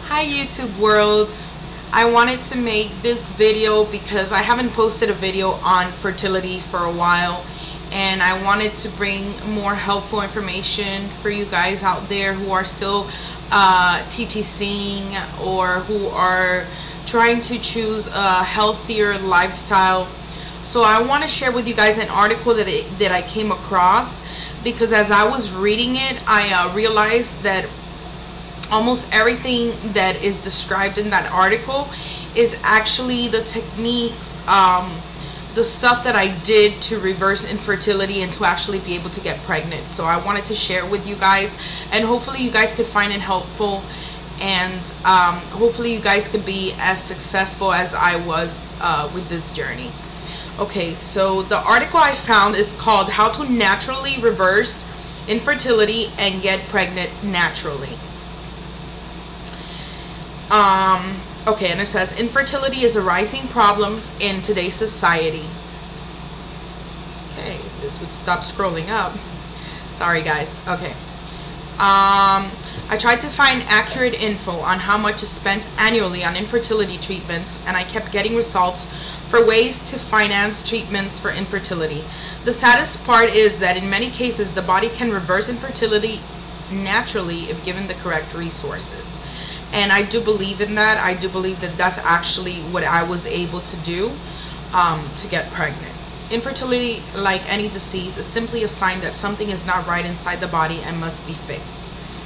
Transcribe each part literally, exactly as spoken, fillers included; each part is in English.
Hi YouTube world. I wanted to make this video because I haven't posted a video on fertility for a while, and I wanted to bring more helpful information for you guys out there who are still uh, TTCing or who are trying to choose a healthier lifestyle. So I want to share with you guys an article that, it, that I came across, because as I was reading it, I uh, realized that almost everything that is described in that article is actually the techniques, um, the stuff that I did to reverse infertility and to actually be able to get pregnant. So I wanted to share with you guys, and hopefully you guys could find it helpful, and um, hopefully you guys could be as successful as I was uh, with this journey. Okay, so the article I found is called How to Naturally Reverse Infertility and Get Pregnant Naturally. Um, okay, and it says, infertility is a rising problem in today's society. Okay, if this would stop scrolling up. Sorry guys. Okay. Um, I tried to find accurate info on how much is spent annually on infertility treatments, and I kept getting results for ways to finance treatments for infertility. The saddest part is that in many cases the body can reverse infertility naturally if given the correct resources. And I do believe in that. I do believe that that's actually what I was able to do um, to get pregnant. Infertility, like any disease, is simply a sign that something is not right inside the body and must be fixed.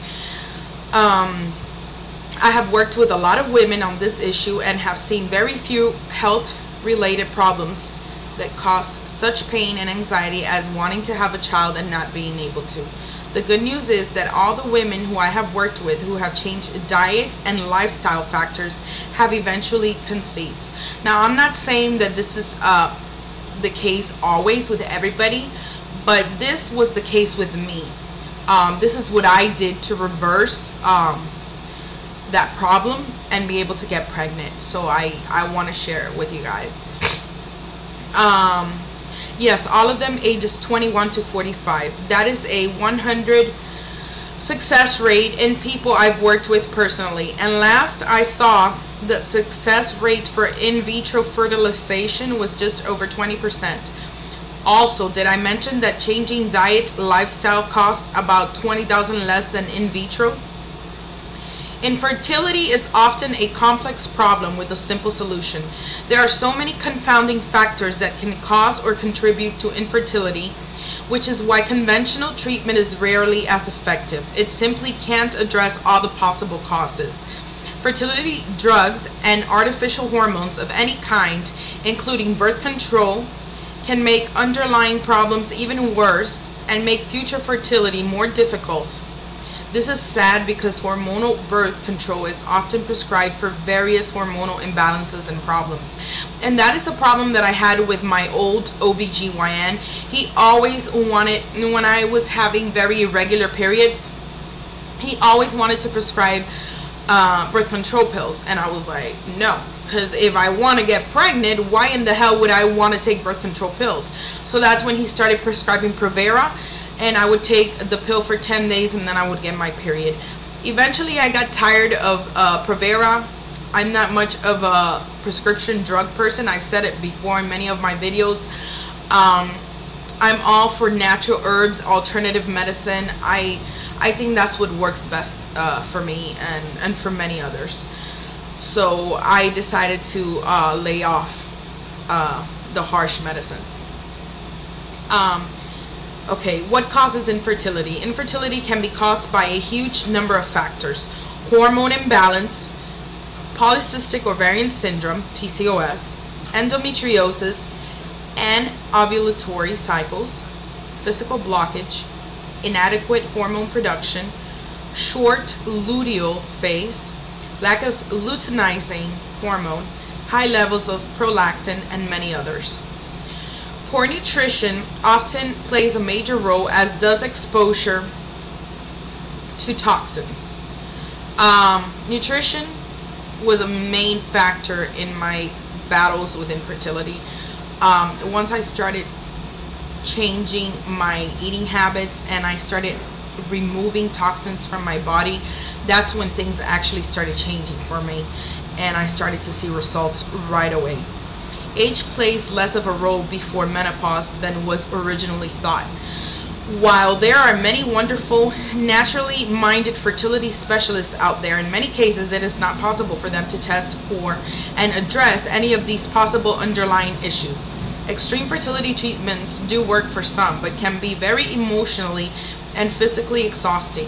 Um, I have worked with a lot of women on this issue and have seen very few health-related problems that cause such pain and anxiety as wanting to have a child and not being able to. The good news is that all the women who I have worked with who have changed diet and lifestyle factors have eventually conceived. Now, I'm not saying that this is uh, the case always with everybody, but this was the case with me. Um, this is what I did to reverse um, that problem and be able to get pregnant. So I, I want to share it with you guys. Um, Yes, all of them ages twenty-one to forty-five. That is a one hundred success rate in people I've worked with personally. And last I saw, the success rate for in vitro fertilization was just over twenty percent. Also, did I mention that changing diet lifestyle costs about twenty thousand dollars less than in vitro? Infertility is often a complex problem with a simple solution. There are so many confounding factors that can cause or contribute to infertility, which is why conventional treatment is rarely as effective. It simply can't address all the possible causes. Fertility drugs and artificial hormones of any kind, including birth control, can make underlying problems even worse and make future fertility more difficult. This is sad because hormonal birth control is often prescribed for various hormonal imbalances and problems. And that is a problem that I had with my old O B G Y N. He always wanted, when I was having very irregular periods, he always wanted to prescribe uh, birth control pills. And I was like, no, because if I want to get pregnant, why in the hell would I want to take birth control pills? So that's when he started prescribing Provera. And I would take the pill for ten days and then I would get my period. Eventually I got tired of uh, Provera. I'm not much of a prescription drug person. I've said it before in many of my videos. Um, I'm all for natural herbs, alternative medicine. I I think that's what works best uh, for me and, and for many others. So I decided to uh, lay off uh, the harsh medicines. Um, Okay, what causes infertility? Infertility can be caused by a huge number of factors: hormone imbalance, polycystic ovarian syndrome, P C O S, endometriosis, and ovulatory cycles, physical blockage, inadequate hormone production, short luteal phase, lack of luteinizing hormone, high levels of prolactin, and many others. Poor nutrition often plays a major role, as does exposure to toxins. Um, nutrition was a main factor in my battles with infertility. Um, once I started changing my eating habits and I started removing toxins from my body, that's when things actually started changing for me, and I started to see results right away. Age plays less of a role before menopause than was originally thought. While there are many wonderful, naturally minded fertility specialists out there, in many cases it is not possible for them to test for and address any of these possible underlying issues. Extreme fertility treatments do work for some, but can be very emotionally and physically exhausting,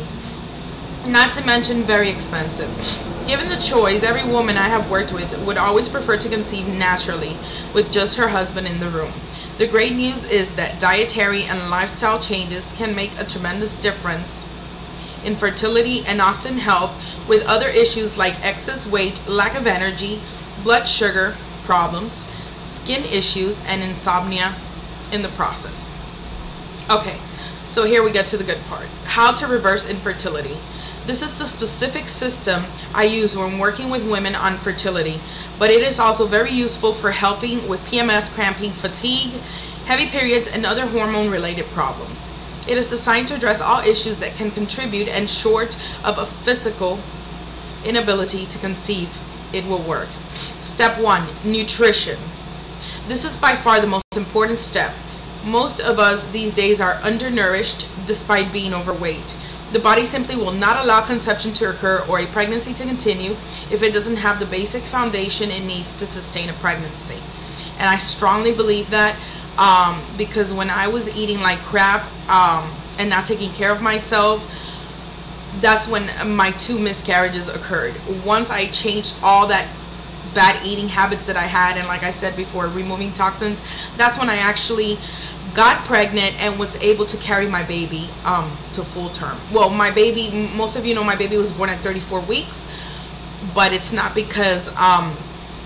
not to mention very expensive. Given the choice, every woman I have worked with would always prefer to conceive naturally with just her husband in the room. The great news is that dietary and lifestyle changes can make a tremendous difference in fertility and often help with other issues like excess weight, lack of energy, blood sugar problems, skin issues, and insomnia in the process. Okay, so here we get to the good part. How to reverse infertility. This is the specific system I use when working with women on fertility, but it is also very useful for helping with P M S, cramping, fatigue, heavy periods, and other hormone-related problems. It is designed to address all issues that can contribute, and short of a physical inability to conceive, it will work. Step one, nutrition. This is by far the most important step. Most of us these days are undernourished despite being overweight. The body simply will not allow conception to occur or a pregnancy to continue if it doesn't have the basic foundation it needs to sustain a pregnancy. And I strongly believe that um, because when I was eating like crap um, and not taking care of myself, that's when my two miscarriages occurred. Once I changed all that bad eating habits that I had, and like I said before, removing toxins, that's when I actually got pregnant and was able to carry my baby um, to full term. Well, my baby, most of you know my baby was born at thirty-four weeks, but it's not because um,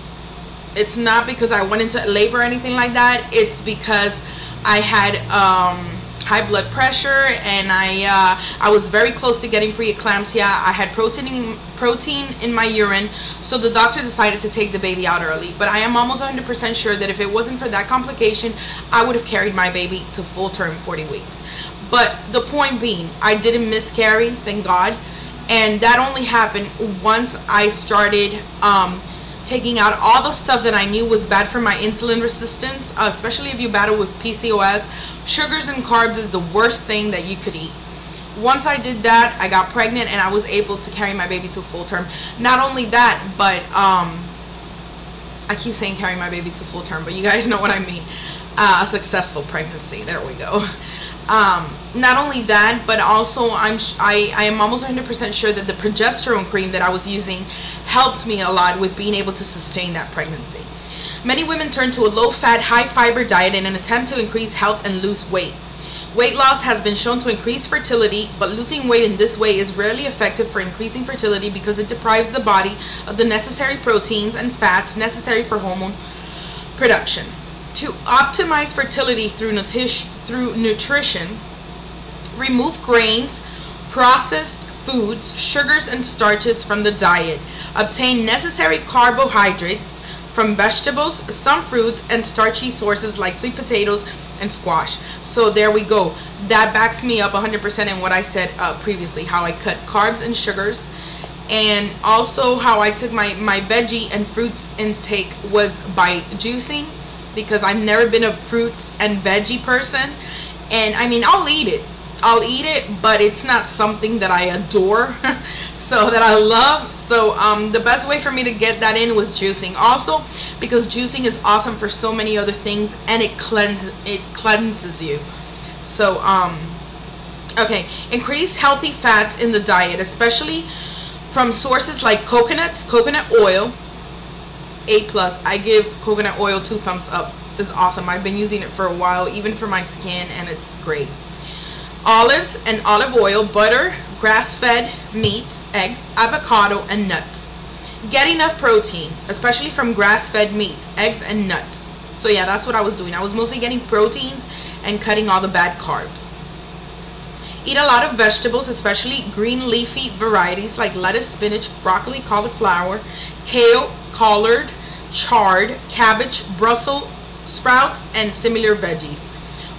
it's not because I went into labor or anything like that. It's because I had um, high blood pressure, and I uh, I was very close to getting preeclampsia. I had protein in, protein in my urine, so the doctor decided to take the baby out early. But I am almost one hundred percent sure that if it wasn't for that complication, I would have carried my baby to full term forty weeks. But the point being, I didn't miscarry, thank God, and that only happened once I started um, taking out all the stuff that I knew was bad for my insulin resistance, uh, especially if you battle with P C O S. Sugars and carbs is the worst thing that you could eat. Once I did that, I got pregnant and I was able to carry my baby to full term. Not only that, but um, I keep saying carry my baby to full term, but you guys know what I mean. Uh, a successful pregnancy. There we go. Um, not only that, but also I'm sh I, I am almost one hundred percent sure that the progesterone cream that I was using helped me a lot with being able to sustain that pregnancy. Many women turn to a low-fat, high-fiber diet in an attempt to increase health and lose weight. Weight loss has been shown to increase fertility, but losing weight in this way is rarely effective for increasing fertility because it deprives the body of the necessary proteins and fats necessary for hormone production. To optimize fertility through, nutri through nutrition, remove grains, processed foods, sugars, and starches from the diet. Obtain necessary carbohydrates from vegetables, some fruits, and starchy sources like sweet potatoes and squash. So there we go. That backs me up one hundred percent in what I said uh, previously, how I cut carbs and sugars, and also how I took my, my veggie and fruits intake was by juicing, because I've never been a fruits and veggie person. And I mean, I'll eat it. I'll eat it, but it's not something that I adore, so that I love. So um, the best way for me to get that in was juicing. Also, because juicing is awesome for so many other things, and it cleanse it cleanses you. So um, okay, increase healthy fats in the diet, especially from sources like coconuts, coconut oil. A plus. I give coconut oil two thumbs up. It's awesome. I've been using it for a while, even for my skin, and it's great. Olives and olive oil, butter, grass-fed meats, eggs, avocado, and nuts. Get enough protein, especially from grass-fed meats, eggs, and nuts. So yeah, that's what I was doing. I was mostly getting proteins and cutting all the bad carbs. Eat a lot of vegetables, especially green leafy varieties like lettuce, spinach, broccoli, cauliflower, kale, collard, chard, cabbage, Brussels sprouts, and similar veggies.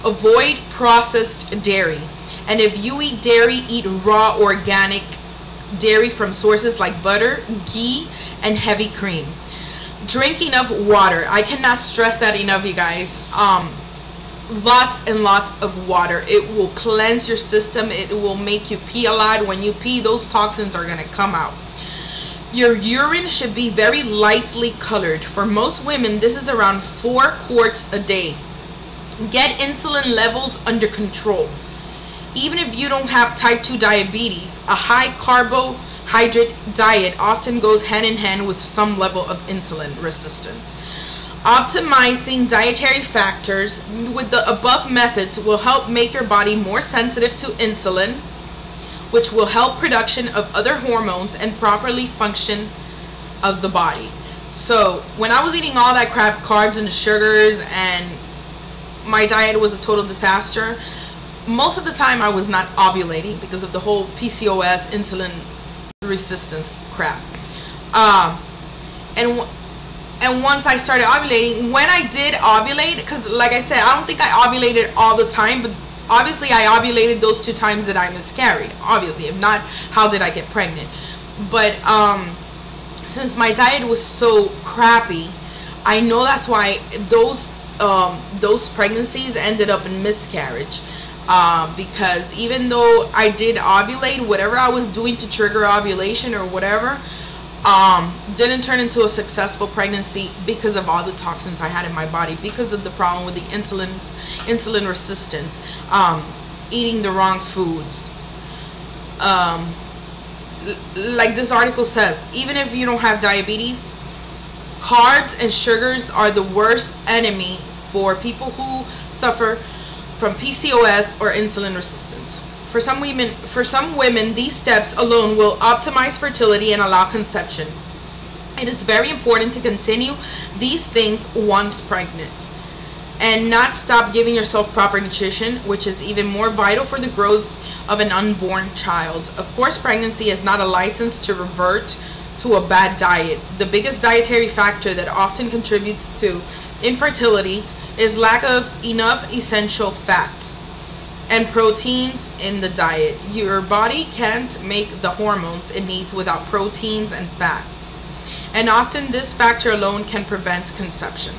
Avoid processed dairy. And if you eat dairy, eat raw organic dairy from sources like butter, ghee, and heavy cream. Drink enough water. I cannot stress that enough, you guys. Um, lots and lots of water. It will cleanse your system. It will make you pee a lot. When you pee, those toxins are going to come out. Your urine should be very lightly colored. For most women, this is around four quarts a day. Get insulin levels under control. Even if you don't have type two diabetes, a high carbohydrate diet often goes hand in hand with some level of insulin resistance. Optimizing dietary factors with the above methods will help make your body more sensitive to insulin, which will help production of other hormones and properly function of the body. So when I was eating all that crap, carbs and sugars, and my diet was a total disaster, most of the time I was not ovulating because of the whole P C O S, insulin resistance crap. Um, and and once I started ovulating, when I did ovulate, because like I said, I don't think I ovulated all the time, but obviously I ovulated those two times that I miscarried. Obviously, if not, how did I get pregnant? But um, since my diet was so crappy, I know that's why those um, those pregnancies ended up in miscarriage. Uh, because even though I did ovulate, whatever I was doing to trigger ovulation or whatever, um, didn't turn into a successful pregnancy because of all the toxins I had in my body, because of the problem with the insulin, insulin resistance, um, eating the wrong foods. Um, like this article says, even if you don't have diabetes, carbs and sugars are the worst enemy for people who suffer from P C O S or insulin resistance. For some women, for some women, these steps alone will optimize fertility and allow conception. It is very important to continue these things once pregnant and not stop giving yourself proper nutrition, which is even more vital for the growth of an unborn child. Of course, pregnancy is not a license to revert to a bad diet. The biggest dietary factor that often contributes to infertility is lack of enough essential fats and proteins in the diet. Your body can't make the hormones it needs without proteins and fats, and often this factor alone can prevent conception.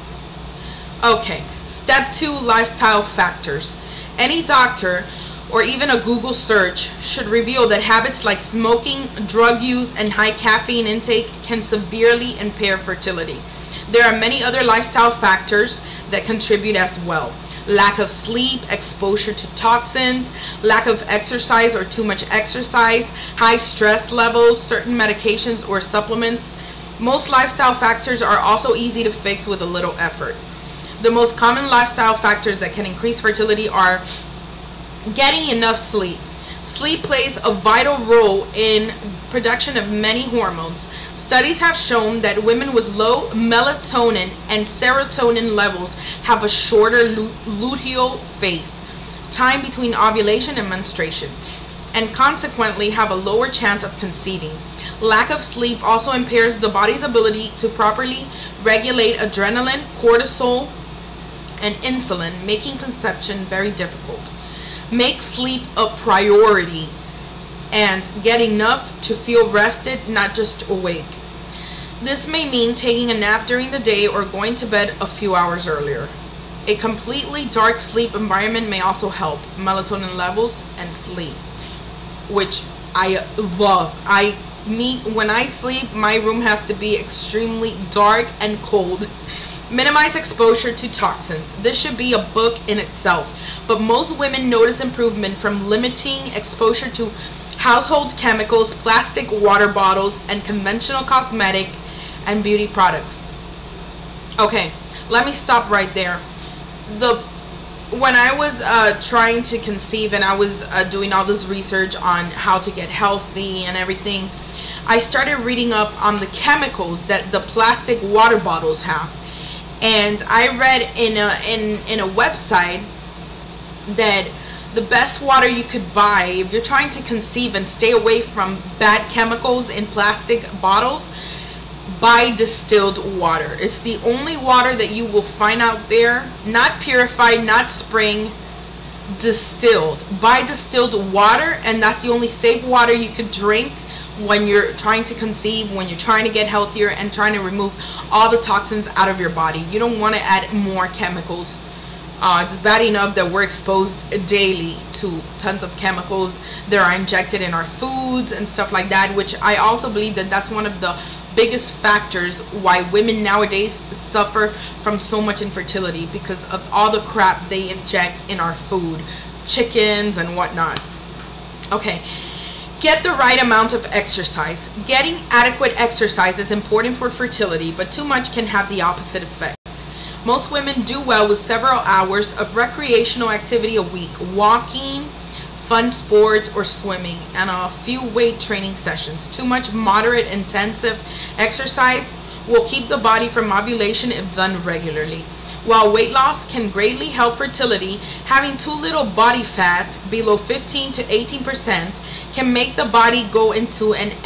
Okay, step two, lifestyle factors. Any doctor or even a Google search should reveal that habits like smoking, drug use, and high caffeine intake can severely impair fertility. There are many other lifestyle factors that contribute as well. Lack of sleep, exposure to toxins, lack of exercise or too much exercise, high stress levels, certain medications or supplements. Most lifestyle factors are also easy to fix with a little effort. The most common lifestyle factors that can increase fertility are getting enough sleep. Sleep plays a vital role in production of many hormones. Studies have shown that women with low melatonin and serotonin levels have a shorter luteal phase, time between ovulation and menstruation, and consequently have a lower chance of conceiving. Lack of sleep also impairs the body's ability to properly regulate adrenaline, cortisol, and insulin, making conception very difficult. Make sleep a priority and get enough to feel rested, not just awake. This may mean taking a nap during the day or going to bed a few hours earlier. A completely dark sleep environment may also help melatonin levels and sleep, which I love. I me when I sleep, my room has to be extremely dark and cold. Minimize exposure to toxins. This should be a book in itself, but most women notice improvement from limiting exposure to household chemicals, plastic water bottles, and conventional cosmetic and beauty products. Okay, let me stop right there. The when I was uh, trying to conceive and I was uh, doing all this research on how to get healthy and everything, I started reading up on the chemicals that the plastic water bottles have. And I read in a, in, in a website that the best water you could buy if you're trying to conceive and stay away from bad chemicals in plastic bottles, buy distilled water. It's the only water that you will find out there, not purified, not spring, distilled. Buy distilled water, and that's the only safe water you could drink when you're trying to conceive, when you're trying to get healthier and trying to remove all the toxins out of your body. You don't want to add more chemicals. Uh, it's bad enough that we're exposed daily to tons of chemicals that are injected in our foods and stuff like that, which I also believe that that's one of the biggest factors why women nowadays suffer from so much infertility, because of all the crap they inject in our food, chickens and whatnot. Okay. Get the right amount of exercise. Getting adequate exercise is important for fertility, but too much can have the opposite effect. Most women do well with several hours of recreational activity a week, walking, fun sports, or swimming, and a few weight training sessions. Too much moderate intensive exercise will keep the body from ovulation if done regularly. While weight loss can greatly help fertility, having too little body fat, below fifteen to eighteen percent, can make the body go into an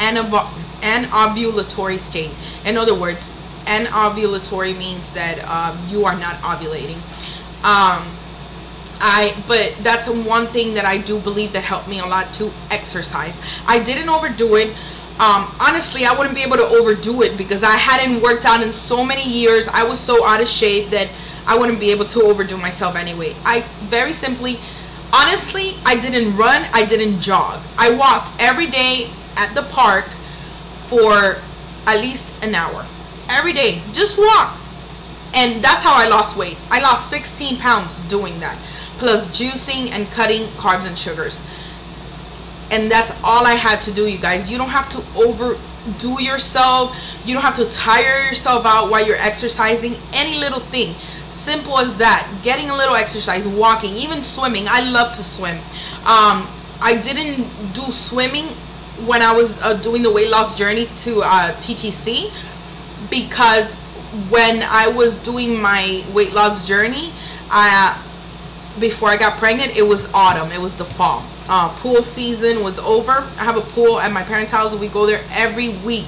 anovulatory state. In other words, anovulatory means that um, you are not ovulating. Um, I, but that's one thing that I do believe that helped me a lot, to exercise. I didn't overdo it. Um, honestly, I wouldn't be able to overdo it because I hadn't worked out in so many years. I was so out of shape that I wouldn't be able to overdo myself anyway. I very simply, honestly, I didn't run, I didn't jog. I walked every day at the park for at least an hour. Every day, just walk. And that's how I lost weight. I lost sixteen pounds doing that, plus juicing and cutting carbs and sugars. And that's all I had to do, you guys. You don't have to overdo yourself. You don't have to tire yourself out while you're exercising. Any little thing, simple as that. Getting a little exercise, walking, even swimming. I love to swim. Um, I didn't do swimming when I was uh, doing the weight loss journey to uh, T T C, because when I was doing my weight loss journey, I, before I got pregnant, it was autumn. It was the fall. Uh, pool season was over. I have a pool at my parents' house. We go there every week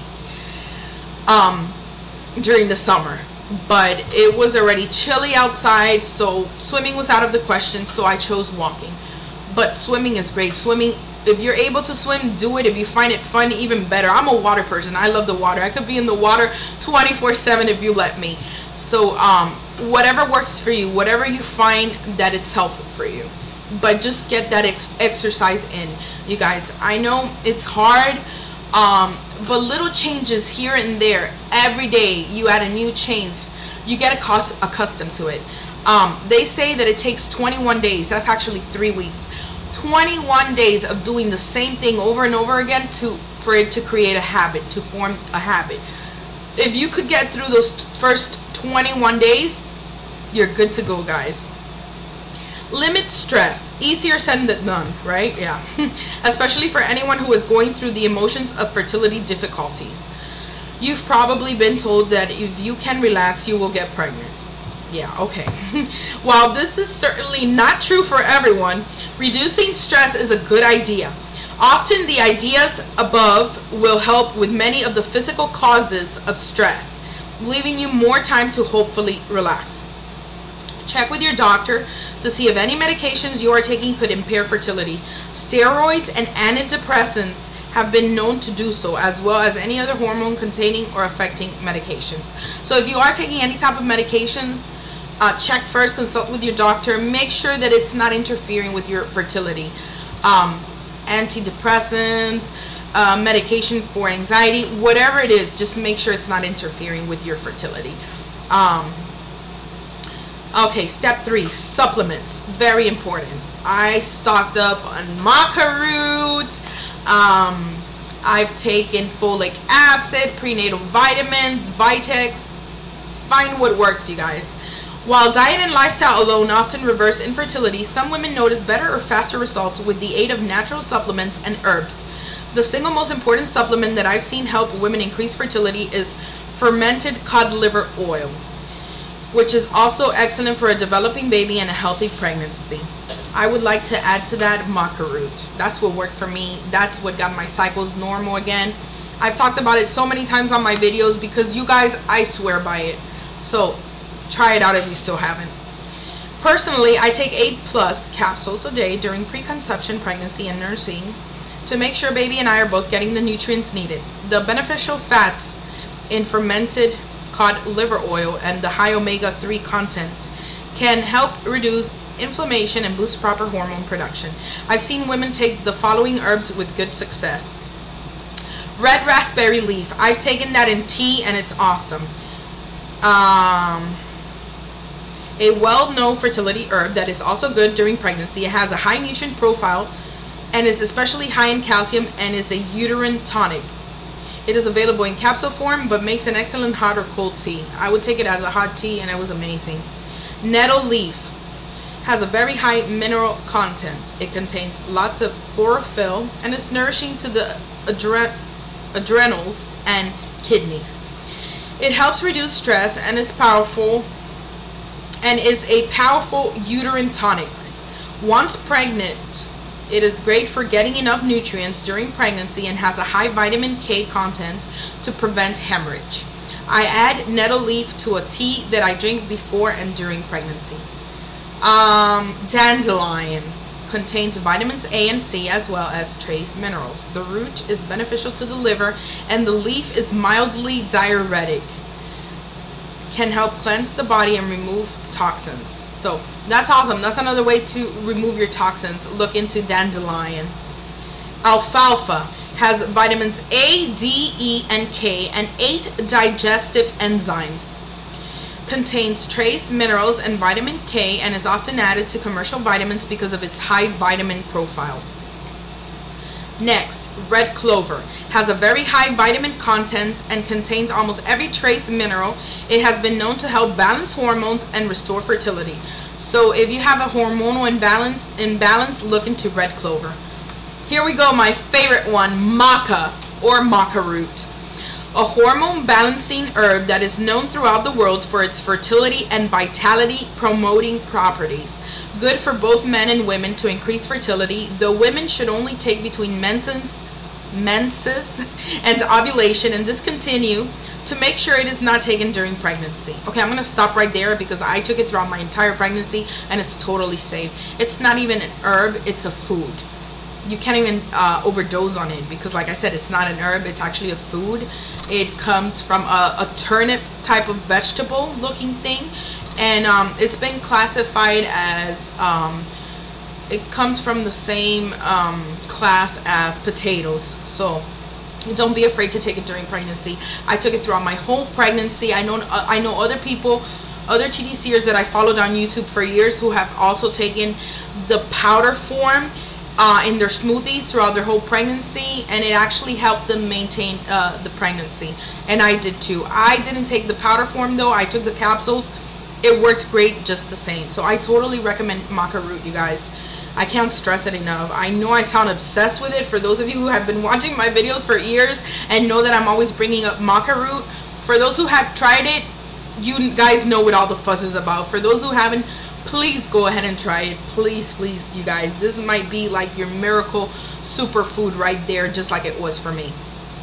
um, during the summer. But it was already chilly outside, so swimming was out of the question, so I chose walking. But swimming is great. Swimming, if you're able to swim, do it. If you find it fun, even better. I'm a water person. I love the water. I could be in the water twenty-four seven if you let me. So um, whatever works for you, whatever you find that it's helpful for you. But just get that ex exercise in, you guys. I know it's hard, um, but little changes here and there, every day you add a new change, you get accustomed to it. Um, they say that it takes twenty-one days. That's actually three weeks. twenty-one days of doing the same thing over and over again to for it to create a habit, to form a habit. If you could get through those first twenty-one days, you're good to go, guys. Limit stress. Easier said than done, right? Yeah. Especially for anyone who is going through the emotions of fertility difficulties. You've probably been told that if you can relax, you will get pregnant. Yeah, okay. While this is certainly not true for everyone, reducing stress is a good idea. Often the ideas above will help with many of the physical causes of stress, leaving you more time to hopefully relax. Check with your doctor to see if any medications you are taking could impair fertility. Steroids and antidepressants have been known to do so, as well as any other hormone containing or affecting medications. So if you are taking any type of medications, uh, check first, consult with your doctor, make sure that it's not interfering with your fertility. Um, antidepressants, uh, medication for anxiety, whatever it is, just make sure it's not interfering with your fertility. Um, Okay, step three, supplements. Very important. I stocked up on maca root. Um, I've taken folic acid, prenatal vitamins, Vitex. Find what works, you guys. While diet and lifestyle alone often reverse infertility, some women notice better or faster results with the aid of natural supplements and herbs. The single most important supplement that I've seen help women increase fertility is fermented cod liver oil, which is also excellent for a developing baby and a healthy pregnancy. I would like to add to that maca root. That's what worked for me. That's what got my cycles normal again. I've talked about it so many times on my videos because you guys, I swear by it. So try it out if you still haven't. Personally, I take eight plus capsules a day during preconception, pregnancy, and nursing. to make sure baby and I are both getting the nutrients needed. The beneficial fats in fermented cod liver oil and the high omega three content can help reduce inflammation and boost proper hormone production. I've seen women take the following herbs with good success. Red raspberry leaf. I've taken that in tea and it's awesome. Um, a well-known fertility herb that is also good during pregnancy. It has a high nutrient profile and is especially high in calcium and is a uterine tonic. It is available in capsule form but makes an excellent hot or cold tea. I would take it as a hot tea and it was amazing. Nettle leaf has a very high mineral content. It contains lots of chlorophyll and is nourishing to the adre adrenals and kidneys. It helps reduce stress and is powerful and is a powerful uterine tonic. Once pregnant, it is great for getting enough nutrients during pregnancy and has a high vitamin K content to prevent hemorrhage. I add nettle leaf to a tea that I drink before and during pregnancy. Um, dandelion contains vitamins A and C as well as trace minerals. The root is beneficial to the liver and the leaf is mildly diuretic. Can help cleanse the body and remove toxins. So that's awesome. That's another way to remove your toxins. Look into dandelion. Alfalfa has vitamins A, D, E, and K and eight digestive enzymes. Contains trace minerals and vitamin K and is often added to commercial vitamins because of its high vitamin profile. Next, red clover has a very high vitamin content and contains almost every trace mineral. It has been known to help balance hormones and restore fertility. So if you have a hormonal imbalance, imbalance, look into red clover. Here we go, my favorite one, maca or maca root. A hormone balancing herb that is known throughout the world for its fertility and vitality promoting properties. Good for both men and women to increase fertility, though women should only take between menses, menses and ovulation and discontinue to make sure it is not taken during pregnancy. Okay, I'm gonna stop right there because I took it throughout my entire pregnancy and it's totally safe. It's not even an herb, it's a food. You can't even uh, overdose on it because, like I said, it's not an herb, it's actually a food. It comes from a, a turnip type of vegetable looking thing, and um, it's been classified as um, it comes from the same um, class as potatoes. So don't be afraid to take it during pregnancy. I took it throughout my whole pregnancy. I know uh, I know other people, other T T Cers that I followed on YouTube for years who have also taken the powder form Uh, in their smoothies throughout their whole pregnancy, and it actually helped them maintain uh, the pregnancy, and I did too. I didn't take the powder form though, I took the capsules. It worked great just the same. So I totally recommend maca root, you guys. I can't stress it enough. I know I sound obsessed with it. For those of you who have been watching my videos for years and know that I'm always bringing up maca root, for those who have tried it, you guys know what all the fuss is about. For those who haven't, please go ahead and try it. Please, please, you guys. This might be like your miracle superfood right there, just like it was for me.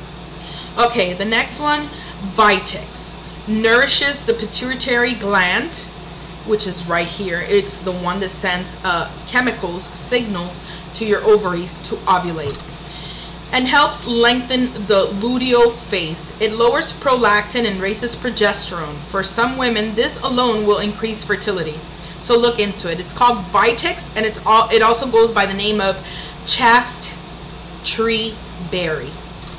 Okay, the next one, Vitex. Nourishes the pituitary gland, which is right here. It's the one that sends uh, chemicals, signals to your ovaries to ovulate. And helps lengthen the luteal phase. It lowers prolactin and raises progesterone. For some women, this alone will increase fertility. So look into it. It's called Vitex, and it's all. It also goes by the name of chaste tree berry.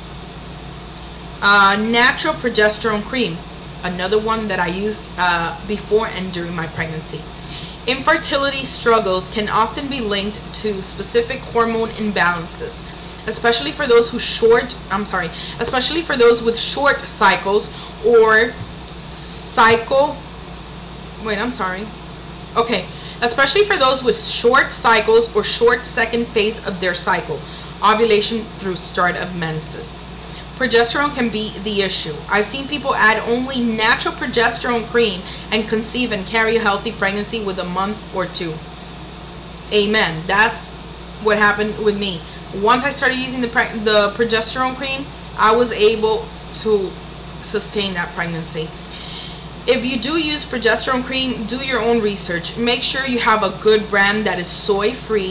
Uh, natural progesterone cream, another one that I used uh, before and during my pregnancy. Infertility struggles can often be linked to specific hormone imbalances, especially for those who short. I'm sorry, especially for those with short cycles or cycle. Wait, I'm sorry. Okay, especially for those with short cycles or short second phase of their cycle, ovulation through start of menses. Progesterone can be the issue. I've seen people add only natural progesterone cream and conceive and carry a healthy pregnancy with a month or two. Amen. That's what happened with me. Once I started using the, the progesterone cream, I was able to sustain that pregnancy. If you do use progesterone cream, do your own research. Make sure you have a good brand that is soy free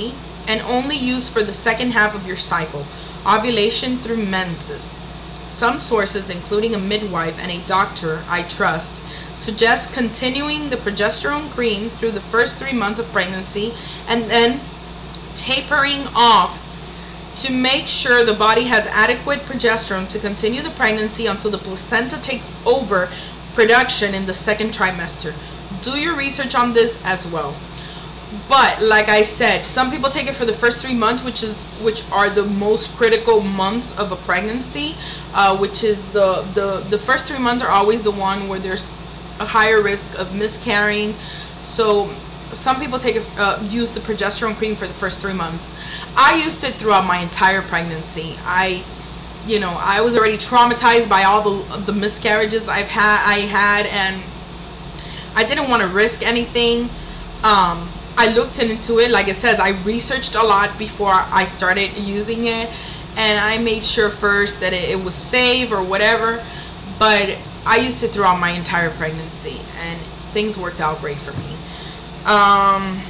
and only used for the second half of your cycle, ovulation through menses. Some sources, including a midwife and a doctor I trust, suggest continuing the progesterone cream through the first three months of pregnancy and then tapering off to make sure the body has adequate progesterone to continue the pregnancy until the placenta takes over production in the second trimester. Do your research on this as well. But like I said, some people take it for the first three months, which is which are the most critical months of a pregnancy, uh, which is the, the the first three months are always the one where there's a higher risk of miscarrying. So some people take it, uh, use the progesterone cream for the first three months. I used it throughout my entire pregnancy. I, you know, I was already traumatized by all the the miscarriages I've had. I had, and I didn't want to risk anything. Um, I looked into it. Like it says, I researched a lot before I started using it, and I made sure first that it, it was safe or whatever. But I used it throughout my entire pregnancy, and things worked out great for me. Um,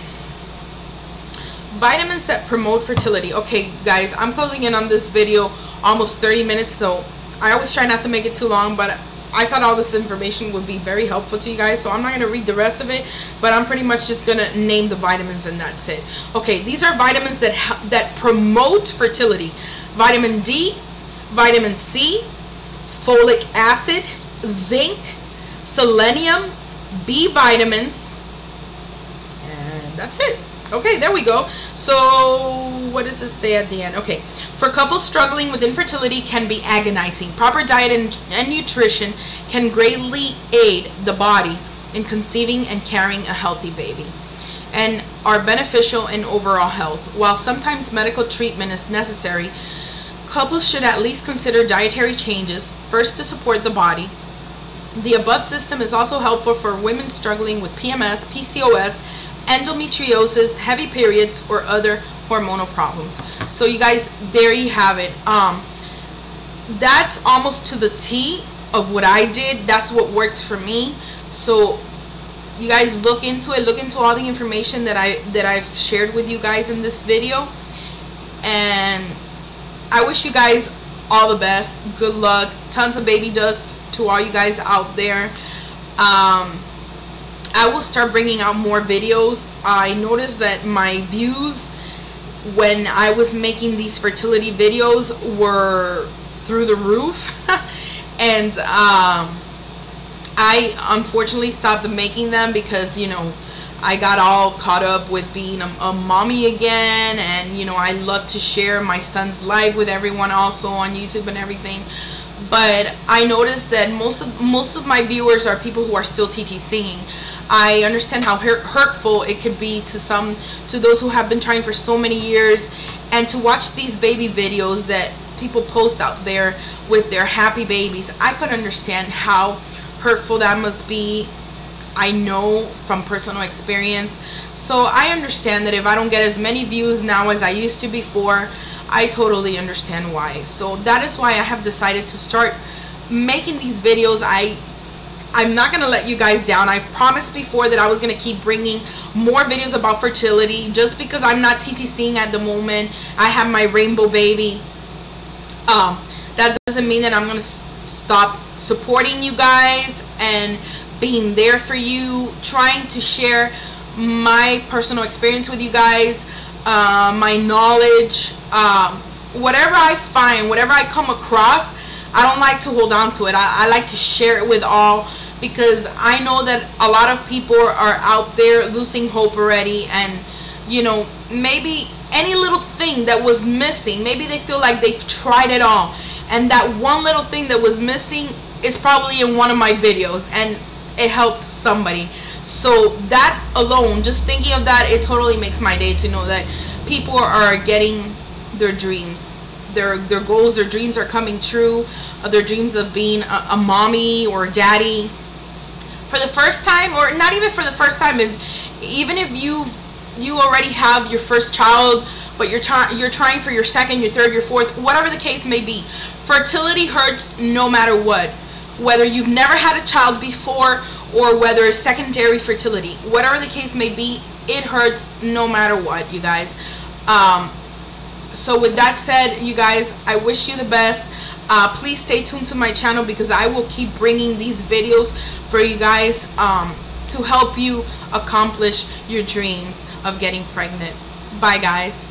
vitamins that promote fertility. Okay, guys, I'm closing in on this video almost thirty minutes, so I always try not to make it too long, but I thought all this information would be very helpful to you guys, so I'm not going to read the rest of it, but I'm pretty much just going to name the vitamins and that's it. Okay, these are vitamins that that promote fertility. Vitamin D, vitamin C, folic acid, zinc, selenium, B vitamins, and that's it. Okay, there we go. So what does this say at the end? Okay, for couples struggling with infertility can be agonizing. Proper diet and, and nutrition can greatly aid the body in conceiving and carrying a healthy baby, and are beneficial in overall health. While sometimes medical treatment is necessary, couples should at least consider dietary changes first to support the body. The above system is also helpful for women struggling with P M S, P C O S, endometriosis, heavy periods, or other hormonal problems. So you guys, there you have it. Um, that's almost to the T of what I did. That's what worked for me. So you guys look into it. Look into all the information that I that I've shared with you guys in this video. And I wish you guys all the best. Good luck. Tons of baby dust to all you guys out there. Um, I will start bringing out more videos. I noticed that my views when I was making these fertility videos were through the roof. And um, I unfortunately stopped making them because, you know, I got all caught up with being a, a mommy again, and you know, I love to share my son's life with everyone also on YouTube and everything. But I noticed that most of most of my viewers are people who are still TTCing. I understand how hurt, hurtful it could be to some, to those who have been trying for so many years, and to watch these baby videos that people post out there with their happy babies. I could understand how hurtful that must be. I know from personal experience. So I understand that if I don't get as many views now as I used to before, I totally understand why. So that is why I have decided to start making these videos. I I'm not gonna let you guys down. I promised before that I was gonna keep bringing more videos about fertility. Just because I'm not TTCing at the moment, I have my rainbow baby, um that doesn't mean that I'm gonna stop supporting you guys and being there for you, trying to share my personal experience with you guys, uh, my knowledge, um, whatever I find, whatever I come across. I don't like to hold on to it. I, I like to share it with all, because I know that a lot of people are out there losing hope already, and you know, maybe any little thing that was missing, maybe they feel like they've tried it all, and that one little thing that was missing is probably in one of my videos and it helped somebody. So that alone, just thinking of that, it totally makes my day to know that people are getting their dreams, their their goals, their dreams are coming true, uh, their dreams of being a, a mommy or daddy for the first time, or not even for the first time. If even if you you already have your first child, but you're trying you're trying for your second, your third, your fourth, whatever the case may be, fertility hurts no matter what. Whether you've never had a child before or whether it's secondary fertility, whatever the case may be, it hurts no matter what, you guys. Um, so with that said, you guys, I wish you the best. Uh, please stay tuned to my channel because I will keep bringing these videos for you guys um, to help you accomplish your dreams of getting pregnant. Bye, guys.